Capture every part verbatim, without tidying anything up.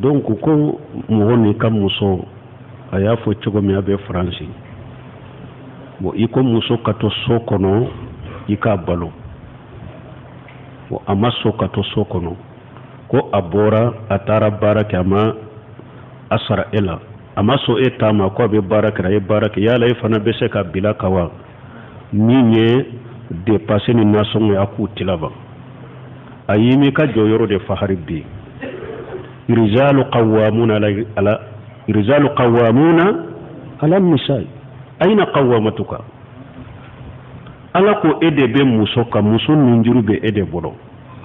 donc ko mo ni kam muso aya fo cogo mi abe France bo iko muso kato sokono ika balo bo amaso kato sokono ko abora atara baraka ama asara ela amaso etama ko be baraka e baraka yala e fana be se ka bila kawa ninye dépasser ni nason ya kutilaba ayimi ka joyoro de fahari bi rijalu qawwamuna ala rijalu qawwamuna ala nisai aina qawwamatuka ala ko ede be muso ka muso ninjuru be ede bolo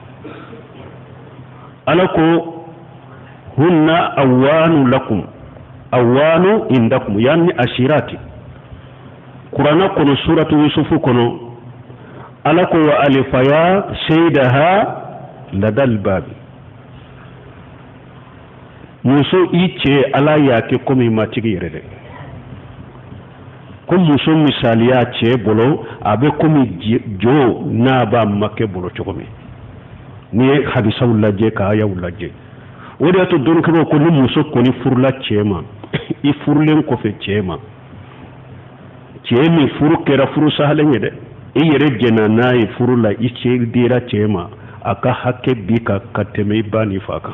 ala ko hunna awanu lakum awanu indakum yani ashirati qur'ana kono suratu yusuf kono ala ko wa alifaya shaydaha ladal babi muso ice ala yake komi matigi yerede ko muso misaliya ce bolo abe komi jo na ba make bolo chokomi ni hadisa ulaje ka aya ulaje wodi ato don ko ko ni muso ko ni furla cema i furlen ko fe cema cemi furu kera furu sahalen de e yere jena nay furula i ce dira cema aka hakke bika kateme bani faka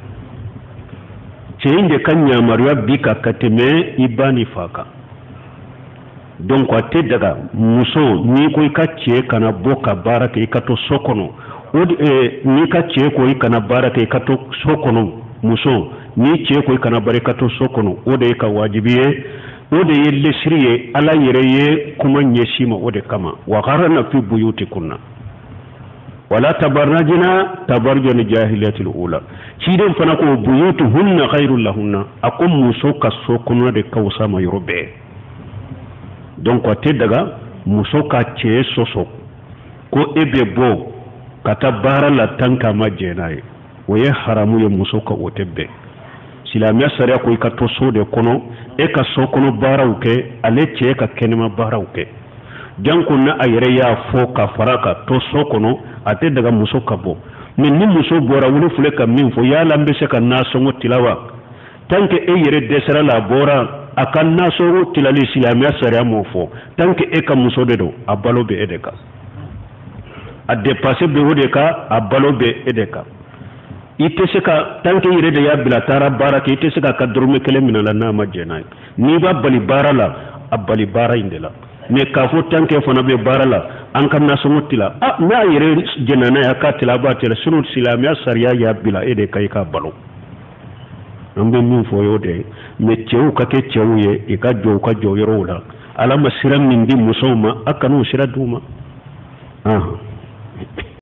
ceyinde kanya marwa bika kateme ibani faka donc ate daga muso ni ko ikache kana boka baraka ikato sokono odi e ni kache ko ikana baraka ikato sokono muso ni che ko ikana barakato sokono ode ka wajibiye ode yelle siriye ala yereye kuma nyeshima ode kama wa gharana fi buyutikunna wala tabarrajna tabarjun jahiliyatil ula chiden fana ko buyutuhunna khairul lahunna akum muso ka sokono de kawsa ma yorobe donc ate daga muso ka che soso ko ebe bo kata bara la tanka majenaye waye haramu ye muso ka otebe silamiya sariya ko ka to so de kono e ka so kono bara uke ale che ka kenema bara uke janko na ayere ya fo ka faraka to so kono ate daga muso ka bo men ni muso bora wulu fule ka min fo ya lambe se ka naso ngotilawa tanke e yere desera la bora akan naso ngotilali silamiya sariya mo fo tanke e ka muso de do abalo be edeka a dépasser be odeka abalo be edeka ite se ka tanke yere de ya bilatara baraka ite se ka ka durme kele minala na majena ni ba bali barala abali bara indela ne ka fo tanke fona be barala an kan naso ngotila ah na yere jenana ya ka tila ba tila sunu silamiya sariya ya bila ede kai ka balo ambe min fo yode me cewu ka ke cewu ye e ka jo ka jo yoro la ala masiram min di musoma akanu sira duma ah